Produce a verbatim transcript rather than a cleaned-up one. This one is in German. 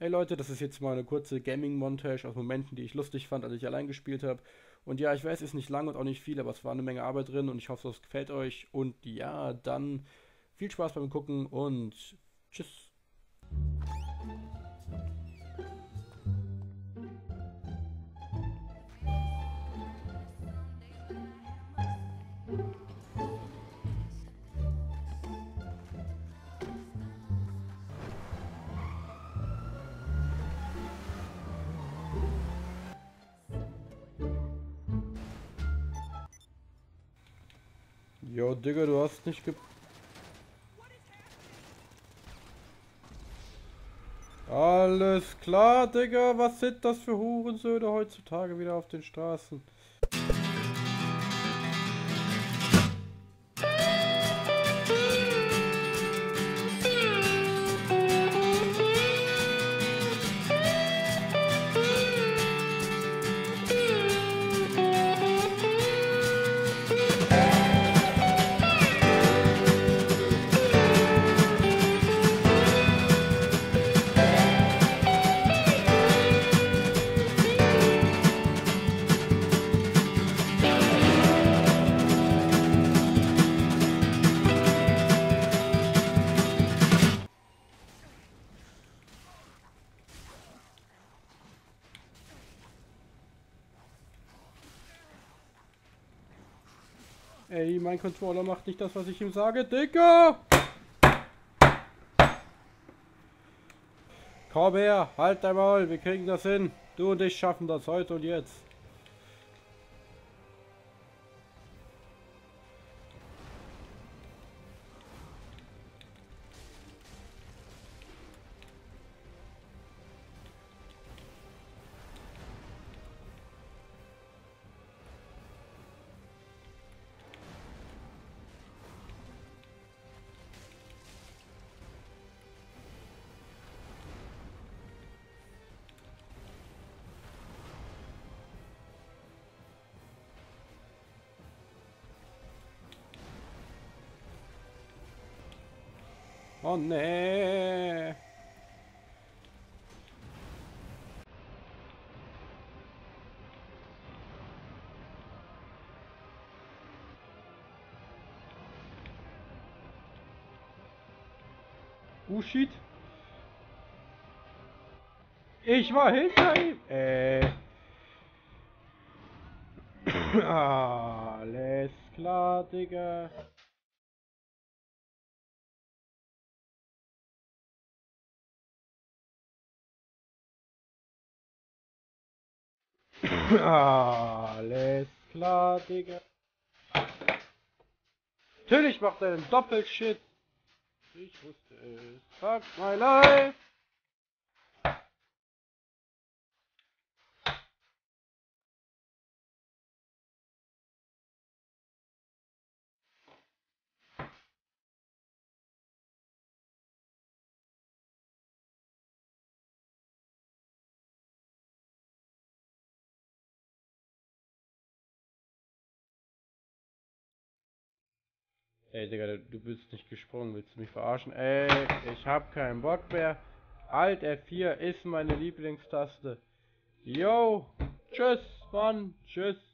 Hey Leute, das ist jetzt mal eine kurze Gaming-Montage aus Momenten, die ich lustig fand, als ich allein gespielt habe. Und ja, ich weiß, es ist nicht lang und auch nicht viel, aber es war eine Menge Arbeit drin und ich hoffe, es gefällt euch. Und ja, dann viel Spaß beim Gucken und tschüss. Jo, Digga, du hast nicht ge... Alles klar, Digga, was sind das für Hurensöhne heutzutage wieder auf den Straßen? Ey, mein Controller macht nicht das, was ich ihm sage, Digga! Komm her, halt dein Maul, wir kriegen das hin. Du und ich schaffen das heute und jetzt. Oh nee. Oh shit. Ich war hinter ihm. Äh. Alles klar, Digga. Alles klar, Digga. Natürlich macht er einen Doppelshit. Ich wusste es. Fuck my life. Ey, Digga, du du bist nicht gesprungen. Willst du mich verarschen? Ey, ich hab keinen Bock mehr. Alt F vier ist meine Lieblingstaste. Yo, tschüss, Mann, tschüss.